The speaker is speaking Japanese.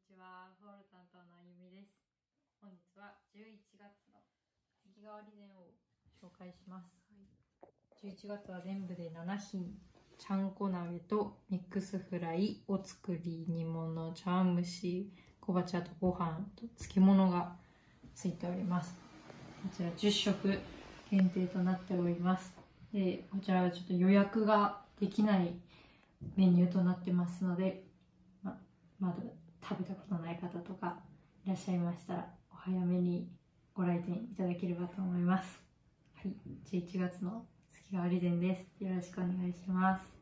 ちは、ホール担当のあゆみです。本日は11月の月替わり膳を紹介します。11月は全部で7品、ちゃんこ鍋とミックスフライ、お作り煮物、茶碗蒸し、小鉢とご飯と漬物がついております。こちら10食限定となっております。で、こちらはちょっと予約ができないメニューとなってますので、まだ食べたことない方とかいらっしゃいましたらお早めにご来店いただければと思います。はい、11月の月替わり膳です。よろしくお願いします。